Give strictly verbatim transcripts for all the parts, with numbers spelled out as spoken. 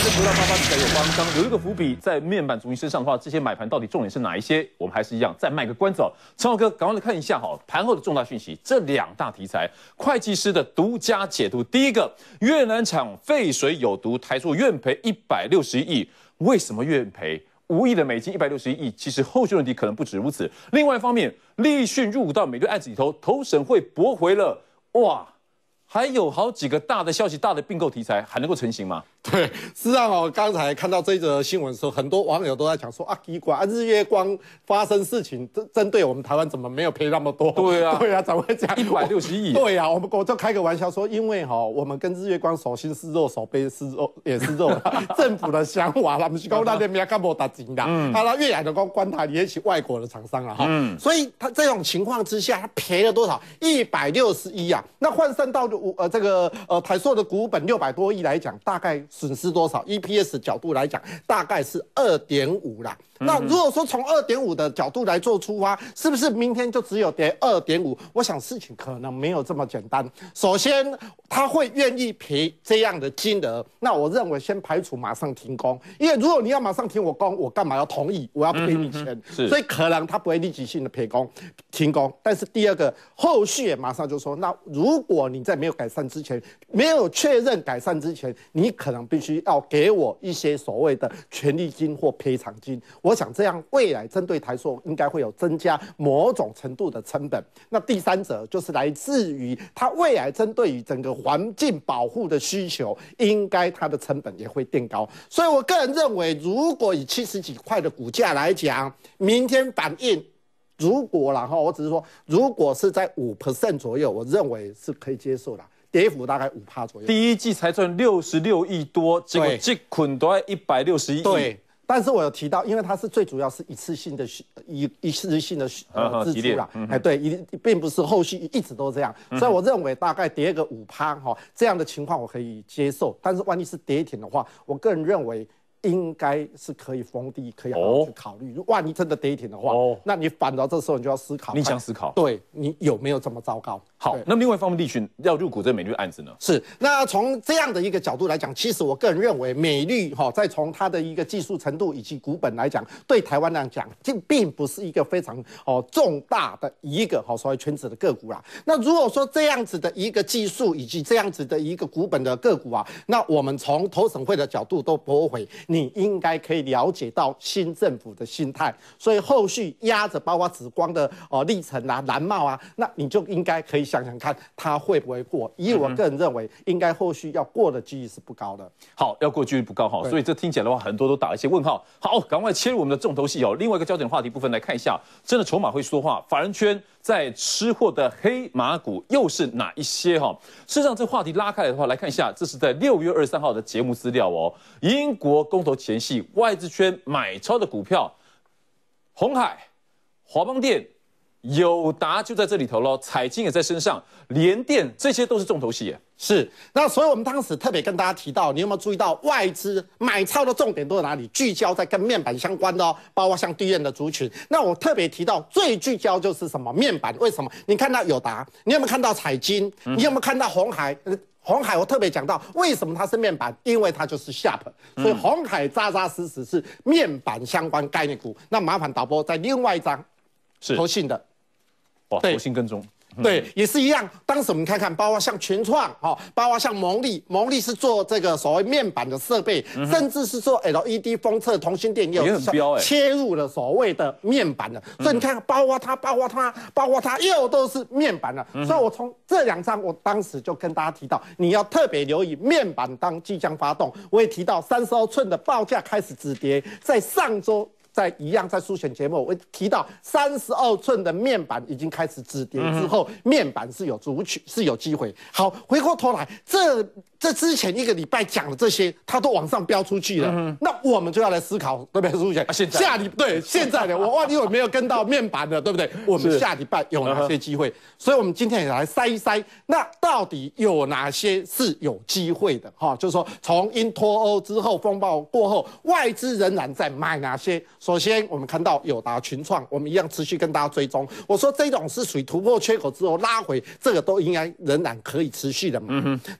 回到八八比赛有帮刚留一个伏笔，在面板族群身上的话，这些买盘到底重点是哪一些？我们还是一样再卖个关子哦。陈浩哥，赶快来看一下哈，盘后的重大讯息，这两大题材，会计师的独家解读。第一个，越南厂废水有毒，台塑愿赔一百六十亿，为什么愿赔？五亿的美金，一百六十一亿，其实后续问题可能不止如此。另外一方面，立讯入股到美队案子里头，投审会驳回了，哇！还有好几个大的消息、大的并购题材还能够成型吗？ 对，事实上哦，刚才看到这一则新闻的时候，很多网友都在讲说啊，奇怪啊，日月光发生事情，针针对我们台湾怎么没有赔那么多？ 对啊， 对啊，怎么会这样？ 一百六十亿。 对啊，我们我就开个玩笑说，因为哈、哦，我们跟日月光手心是肉，手背是肉，也是肉，政府的想法啦，不是讲那边没干无打金的，嗯，他那越南的光关台也起外国的厂商了哈，嗯，所以他这种情况之下，他赔了多少？一百六十亿啊，那换算到呃这个呃台塑的股本六百多亿来讲，大概损失多少？ E P S 角度来讲，大概是二点五啦。那如果说从二点五的角度来做出发，是不是明天就只有跌二点五？我想事情可能没有这么简单。首先，他会愿意赔这样的金额，那我认为先排除马上停工，因为如果你要马上停我工，我干嘛要同意？我要赔你钱，嗯、所以可能他不会立即性的赔工停工。但是第二个，后续也马上就说，那如果你在没有改善之前，没有确认改善之前，你可能必须要给我一些所谓的权利金或赔偿金。我想这样未来针对台塑应该会有增加某种程度的成本。那第三者就是来自于它未来针对于整个环境保护的需求，应该它的成本也会垫高。所以我个人认为，如果以七十几块的股价来讲，明天反应。如果然后我只是说，如果是在五 percent 左右，我认为是可以接受的，跌幅大概五趴左右。 第一季才赚六十六亿多，结果这捆都要一百六十一亿。 对，但是我有提到，因为它是最主要是一次性的一一次性的呃支出啦，哎、嗯、对，一并不是后续一直都这样，所以我认为大概跌个五趴哈，这样的情况我可以接受。但是万一是跌停的话，我个人认为。应该是可以封地，可以好好去考虑。如、哦、万一真的跌停的话，哦、那你反倒这时候你就要思考， 逆向思考， 对你有没有这么糟糕？ 好，那另外一方面，立讯要入股这美绿案子呢？ 是，那从这样的一个角度来讲，其实我个人认为，美绿哈，再从它的一个技术程度以及股本来讲，对台湾来讲，这并不是一个非常哦重大的一个好所谓全指的个股啦。那如果说这样子的一个技术以及这样子的一个股本的个股啊，那我们从投审会的角度都驳回。你应该可以了解到新政府的心态，所以后续压着包括紫光的哦历程啊、蓝茂啊，那你就应该可以想想看，它会不会过？以我个人认为，应该后续要过的几率是不高的。 好，要过几率不高哈，所以这听起来的话，很多都打了一些问号。好，赶快切入我们的重头戏哦。另外一个焦点话题部分来看一下，真的筹码会说话，法人圈在吃货的黑马股又是哪一些哈？事实上，这话题拉开来的话，来看一下，这是在六月二十三号的节目资料哦。英国公投前夕，外资圈买超的股票，鸿海、华邦电、友达就在这里头咯，彩晶也在身上，联电这些都是重头戏耶。 是，那所以我们当时特别跟大家提到，你有没有注意到外资买超的重点都在哪里？聚焦在跟面板相关的哦，包括像低润的族群。那我特别提到最聚焦就是什么？面板。为什么？你看到友达，你有没有看到彩晶？你有没有看到鸿海？鸿海我特别讲到，为什么它是面板？因为它就是 Sharp， 所以鸿海扎扎实实是面板相关概念股。那麻烦导播在另外一张是投信的， 哇，投信跟踪。 对，也是一样。当时我们看看，包括像群创，哈，包括像蒙利，蒙利是做这个所谓面板的设备，嗯、甚至是做 L E D 封测、同心电也有切入了所谓的面板的。所以你看，包括它，包括它，包括它，又都是面板的。嗯、所以我从这两张，我当时就跟大家提到，你要特别留意面板当即将发动。我也提到三十二寸的报价开始止跌，在上周。在一样在书选节目，我提到三十二寸的面板已经开始止跌之后，嗯、面板是有主取是有机会。好，回过头来，这这之前一个礼拜讲的这些，它都往上飙出去了。嗯、那我们就要来思考，对不对？书选、啊、下礼对现在的我万一我没有跟到面板的，对不对？我们下礼拜有哪些机会？所以我们今天也来筛一筛，那到底有哪些是有机会的？哈，就是说从因脱欧之后风暴过后，外资仍然在买哪些？首先，我们看到友达、群创，我们一样持续跟大家追踪。我说这种是属于突破缺口之后拉回，这个都应该仍然可以持续的嘛。嗯、那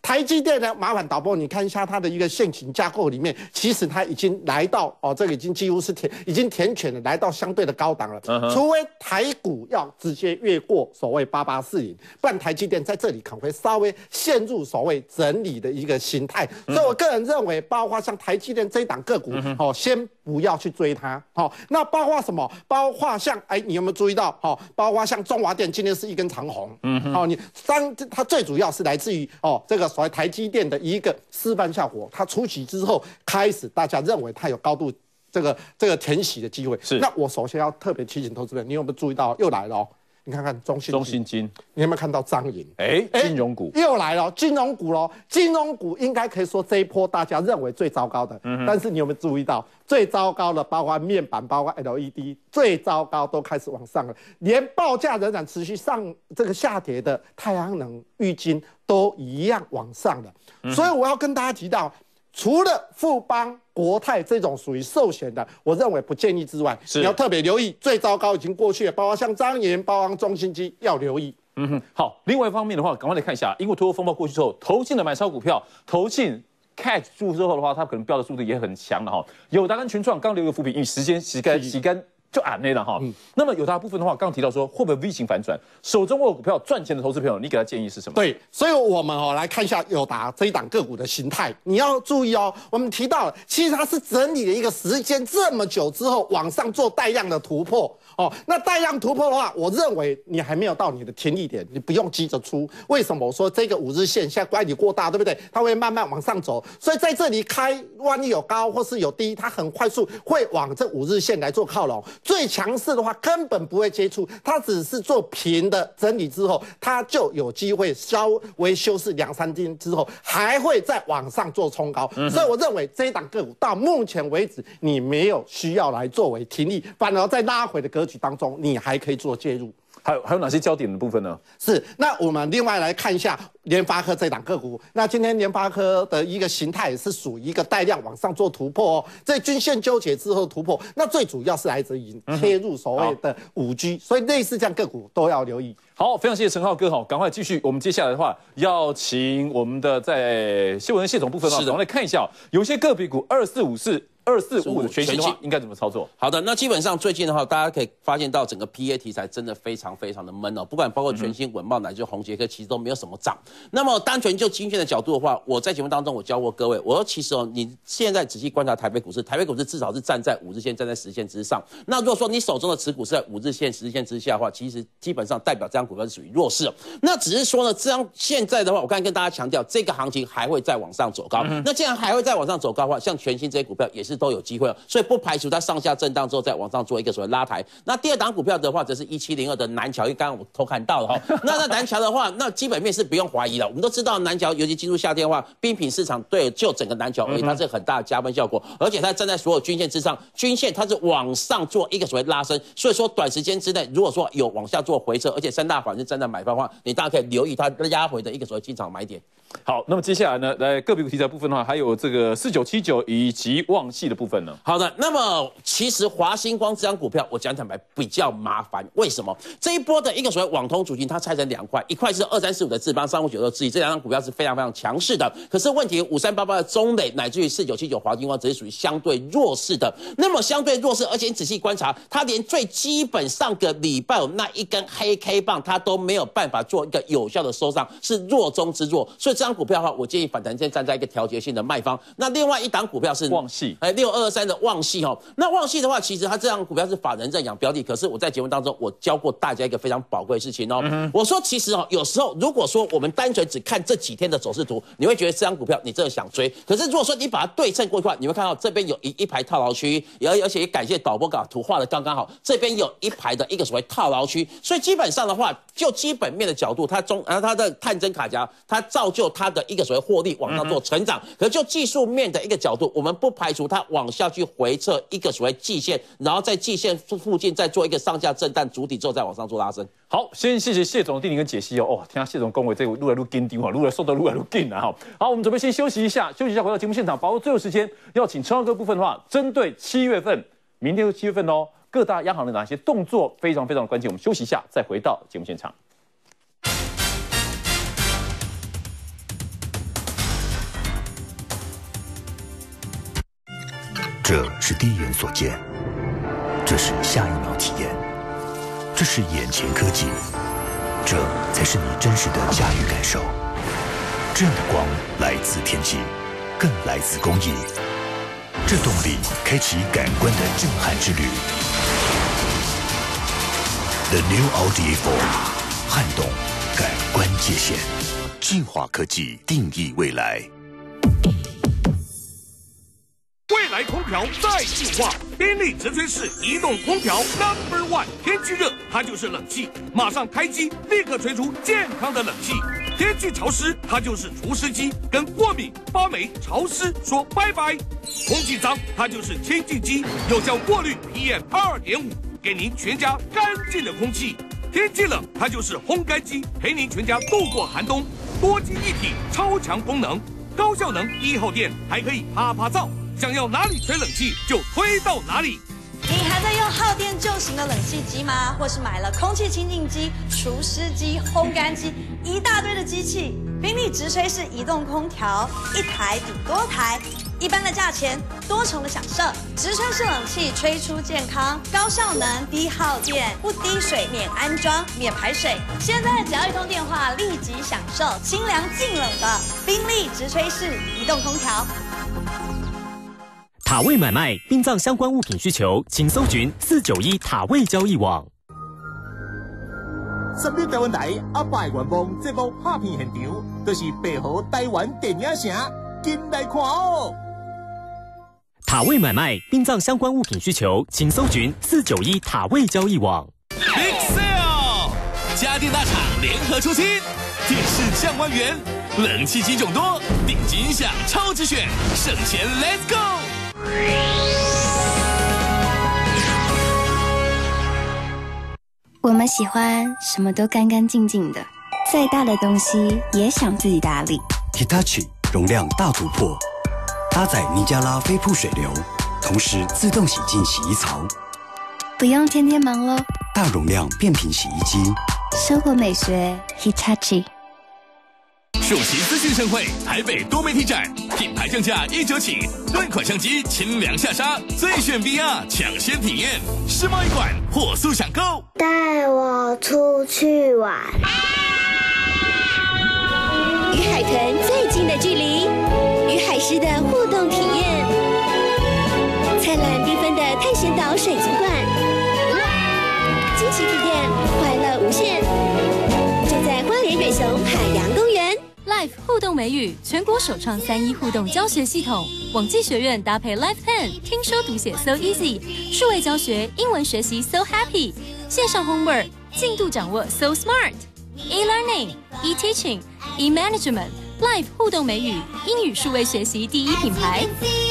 台积电呢，麻烦导播你看一下它的一个线型架构里面，其实它已经来到哦，这个已经几乎是填已经填全了，来到相对的高档了。Uh-huh. 除非台股要直接越过所谓八八四零，不然台积电在这里可能会稍微陷入所谓整理的一个形态。Uh-huh. 所以我个人认为，包括像台积电这一档个股， uh-huh. 哦，先不要去追它。好、哦，那包括什么？包括像哎，你有没有注意到？哦，包括像中华电今天是一根长红。嗯哼。哦，你当它最主要是来自于哦这个所谓台积电的一个示范效果，它出席之后开始大家认为它有高度这个这个填息的机会。 是。 那我首先要特别提醒投资人，你有没有注意到又来了、哦？你看看中信中信金， 你有没有看到张银？ 哎，金融股又来了，金融股喽，金融股应该可以说这一波大家认为最糟糕的。嗯、但是你有没有注意到，最糟糕的包括面板，包括 L E D， 最糟糕都开始往上了，连报价仍然持续上这个下跌的太阳能、玉晶都一样往上了。嗯、所以我要跟大家提到，除了富邦、国泰这种属于寿险的，我认为不建议之外，你要特别留意，最糟糕已经过去了，包括像彰银、包括中信金要留意。 嗯哼，好。另外一方面的话，赶快来看一下，因为脱欧风暴过去之后，投信的买超股票，投信 catch 住之后的话，它可能飙的速度也很强了哈。友达跟群创刚留一个伏笔，因为时间洗干洗干。就按内了哈，嗯、那么有大部分的话，刚刚提到说会不会 V 型反转？手中握有股票赚钱的投资朋友，你给他建议是什么？ 对，所以我们哦来看一下友达这一档个股的形态，你要注意哦。我们提到了，其实它是整理了一个时间这么久之后，往上做带量的突破哦。那带量突破的话，我认为你还没有到你的停利点，你不用急着出。为什么？我说这个五日线现在乖离过大，对不对？它会慢慢往上走，所以在这里开，万一有高或是有低，它很快速会往这五日线来做靠拢。最强势的话根本不会接触，它只是做平的整理之后，它就有机会稍微修饰两三天之后，还会再往上做冲高。嗯、所以我认为这一档个股到目前为止，你没有需要来作为停利，反而在拉回的格局当中，你还可以做介入。 还有还有哪些焦点的部分呢？ 是，那我们另外来看一下联发科这档个股。那今天联发科的一个形态也是属于一个带量往上做突破哦，在均线纠结之后突破。那最主要是来自于切入所谓的五 G，、嗯、所以类似这样个股都要留意。 好，非常谢谢陈浩哥哈，赶快继续。我们接下来的话，要请我们的在新闻谢总部分啊，我们来看一下、哦，有些个别股二四五四。二四五五的全新的话应该怎么操作？ 好的，那基本上最近的话，大家可以发现到整个 P A 题材真的非常非常的闷哦，不管包括全新、稳懋乃至宏捷科，其实都没有什么涨。那么单纯就均线的角度的话，我在节目当中我教过各位，我说其实哦，你现在仔细观察台北股市，台北股市至少是站在五日线、站在十线之上。那如果说你手中的持股是在五日线、十日线之下的话，其实基本上代表这张股票是属于弱势。那只是说呢，这张现在的话，我刚才跟大家强调，这个行情还会再往上走高。嗯、那既然还会再往上走高的话，像全新这些股票也是都有机会哦。所以不排除它上下震荡之后再往上做一个所谓拉抬。那第二档股票的话，则是一七零二的南桥，因为刚刚我偷看到了哈。那那南桥的话，那基本面是不用怀疑了。我们都知道南桥，尤其进入夏天的话，冰品市场对就整个南桥而言，它是很大的加分效果，而且它站在所有均线之上，均线它是往上做一个所谓拉升。所以说短时间之内，如果说有往下做回撤，而且三大法人是站在买方的话，你大家可以留意它压回的一个所谓进场买点。 好，那么接下来呢，来个别股题材部分的话，还有这个四九七九以及旺系的部分呢。 好的，那么其实华星光这张股票，我讲坦白比较麻烦，为什么？这一波的一个所谓网通主题，它拆成两块，一块是二三四五的智邦，三五九六智易，这两张股票是非常非常强势的。可是问题五三八八的中磊，乃至于四九七九华星光，只是属于相对弱势的。那么相对弱势，而且你仔细观察，它连最基本上个礼拜有那一根黑 K 棒，它都没有办法做一个有效的收上，是弱中之弱。所以这张股票的话，我建议反弹先站在一个调节性的卖方。那另外一档股票是旺系， 哎，六二二三的旺系哈。那旺系的话，其实它这张股票是法人认养标的，可是我在节目当中我教过大家一个非常宝贵的事情哦。嗯、我说其实哦，有时候如果说我们单纯只看这几天的走势图，你会觉得这张股票你真的想追。可是如果说你把它对称过去的话，你会看到这边有一一排套牢区，而而且也感谢导播把图画的刚刚好，这边有一排的一个所谓套牢区，所以基本上的话，就基本面的角度，它中然后它的探针卡夹，它造就它的一个所谓获利往上做成长。可是就技术面的一个角度，我们不排除它往下去回撤一个所谓季线，然后在季线附近再做一个上下震荡主体之后再往上做拉升。 好，先谢谢谢总的定义跟解析哦。哦，听到谢总恭维这个路来路紧张啊，路来速度路来路紧啊哈。好，我们准备先休息一下，休息一下回到节目现场，把握最后时间，要请陈浩哥部分的话，针对七月份，明天是七月份哦，各大央行的哪些动作非常非常的关键，我们休息一下再回到节目现场。 这是第一眼所见，这是下一秒体验，这是眼前科技，这才是你真实的驾驭感受。这样的光来自天际，更来自工艺。这动力开启感官的震撼之旅。The new Audi A 四，撼动感官界限，进化科技定义未来。 未来空调再进化，宾利直吹式移动空调 Number One。天气热，它就是冷气，马上开机，立刻吹出健康的冷气。天气潮湿，它就是除湿机，跟过敏、发霉、潮湿说拜拜。空气脏，它就是清净机，有效过滤 P M 二点五，给您全家干净的空气。天气冷，它就是烘干机，陪您全家度过寒冬。多机一体，超强功能，高效能一号电，还可以啪啪噪。想要哪里吹冷气就推到哪里。 你还在用耗电就行的冷气机吗？或是买了空气清净机、除湿机、烘干机，一大堆的机器？宾利直吹式移动空调，一台抵多台，一般的价钱，多重的享受。直吹式冷气吹出健康、高效能、低耗电、不滴水、免安装、免排水。现在只要一通电话，立即享受清凉净冷的宾利直吹式移动空调。 塔位买卖殡葬相关物品需求，请搜寻四九一塔位交易网。 三立台湾台阿拜愿望节目拍片现场，就是白河台湾电影城，进来看哦。 塔位买卖殡葬相关物品需求，请搜寻四九一塔位交易网。 Big Sale， 家电大厂联合出清，电视降万元，冷气机种多，顶级音响超值选，省钱 Let's go。 我们喜欢什么都干干净净的，再大的东西也想自己打理。 Hitachi 容量大突破，搭载尼加拉飞瀑水流，同时自动洗净洗衣槽， 不用天天忙咯。 大容量变频洗衣机， 生活美学 Hitachi。 首席资讯盛会台北多媒体展，品牌降价一折起，断款相机清凉下杀，最炫 V R 抢先体验，世贸一馆火速抢购。 带我出去玩， 与海豚最近的距离，与海狮的互动体验，灿烂缤纷的探险岛水族馆，惊奇体验，快乐无限，就在花莲远雄海洋公园。 Life 互动美语全国首创三一互动教学系统，网际学院搭配 Life Pen， 听说读写 So Easy， 数位教学英文学习 So Happy， 线上 Homework 进度掌握 So Smart，E-Learning E-Teaching E-Management，Life 互动美语英语数位学习第一品牌。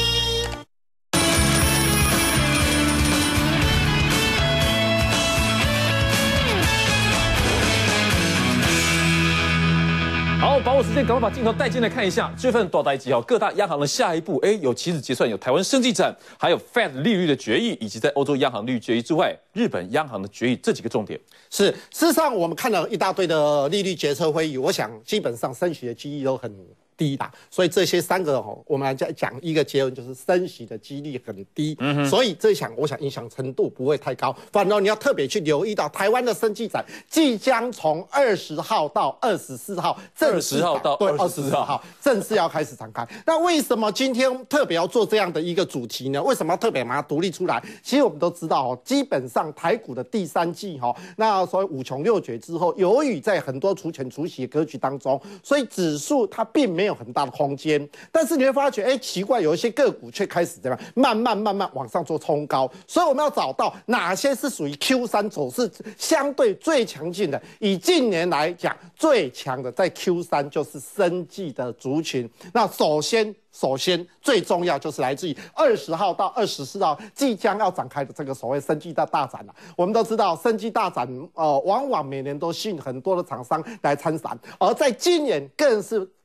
好，把握时间，赶快把镜头带进来看一下这份多代机哦，各大央行的下一步，哎，有期指结算，有台湾生技展，还有 Fed 利率的决议，以及在欧洲央行利率决议之外，日本央行的决议，这几个重点。 是，事实上我们看了一大堆的利率决策会议，我想基本上升息的几率都很低啦，所以这些三个哦，我们来讲一个结论，就是升息的几率很低，嗯、所以这项我想影响程度不会太高。反正你要特别去留意到台湾的生技展即将从二十号到二十四号正式， 二十号到对二十四号正式要开始展开。那为什么今天特别要做这样的一个主题呢？为什么要特别把它独立出来？其实我们都知道哦，基本上台股的第三季哈，那所谓五穷六绝之后，由于在很多除权除息的格局当中，所以指数它并没有很大的空间。但是你会发觉，哎，奇怪，有一些个股却开始怎么样，慢慢慢慢往上做冲高。所以我们要找到哪些是属于 Q 三走势相对最强劲的。以近年来讲，最强的在 Q 三就是生技的族群。那首先。首先，最重要就是来自于二十号到二十四号即将要展开的这个所谓生技大大展了。我们都知道，生技大展呃，往往每年都吸引很多的厂商来参展，而在今年更是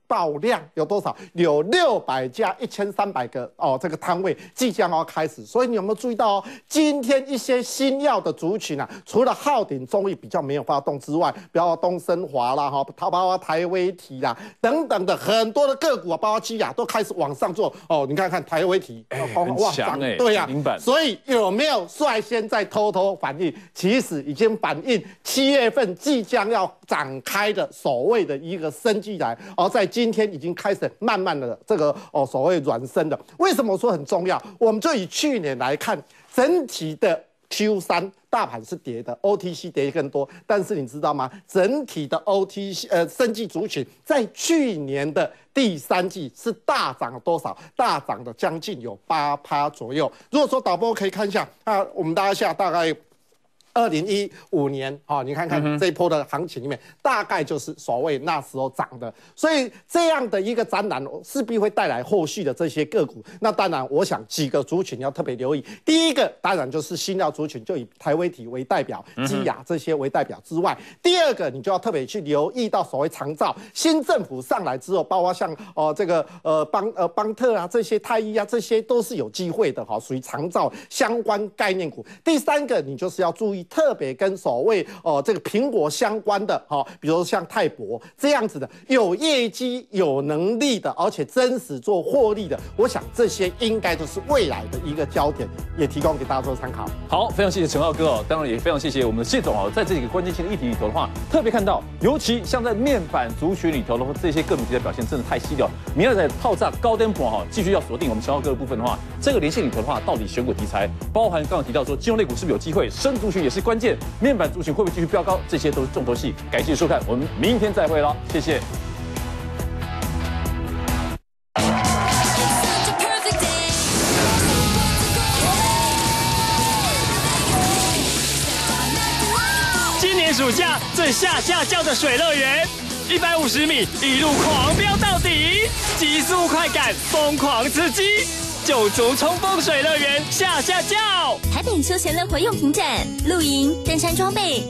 爆量有多少？有六百家，一千三百个哦，这个摊位即将要开始。所以你有没有注意到哦？今天一些新药的族群啊，除了浩鼎中医比较没有发动之外，比如东升华啦，哈，包括台威体啦等等的很多的个股啊，包括基亚都开始往上做哦。你看看台威体， 哎，很强哎， 对呀、啊， 明白。 所以有没有率先在偷偷反应？其实已经反映七月份即将要展开的所谓的一个生机来，而在今天已经开始慢慢的这个哦所谓软升的。为什么我说很重要？我们就以去年来看，整体的 Q 三大盘是跌的 ，O T C 跌更多。但是你知道吗？整体的 O T C 呃生技族群在去年的第三季是大涨了多少？大涨的将近有八趴左右。如果说导播可以看一下，啊，我们大家下大概。二零一五年，哦，你看看这一波的行情里面，大概就是所谓那时候涨的，所以这样的一个展览势必会带来后续的这些个股。那当然，我想几个族群要特别留意。第一个当然就是新药族群，就以台威体为代表，基亚这些为代表之外，第二个你就要特别去留意到所谓长照，新政府上来之后，包括像哦、呃、这个呃邦呃邦特啊这些泰医啊这些都是有机会的哈，属于长照相关概念股。第三个你就是要注意。特别跟所谓哦、呃、这个苹果相关的哈、哦，比如像泰博这样子的有业绩、有能力的，而且真实做获利的，我想这些应该都是未来的一个焦点，也提供给大家做参考。 好，非常谢谢陈浩哥哦，当然也非常谢谢我们的谢总哦，在这几个关键性的议题里头的话，特别看到，尤其像在面板族群里头的话，这些个股题材表现真的太犀利了。明天在套炸高登博哈，继续要锁定我们陈浩哥的部分的话，这个连线里头的话，到底选股题材包含刚刚提到说金融类股是不是有机会，生族群也是关键，面板族群会不会继续飙高，这些都是重头戏。感谢收看，我们明天再会了，谢谢。 今年暑假最下下叫的水乐园，一百五十米一路狂飙到底，极速快感，疯狂刺激。九族冲锋水乐园下下叫， 台北休闲乐活用品展，露营、登山装备。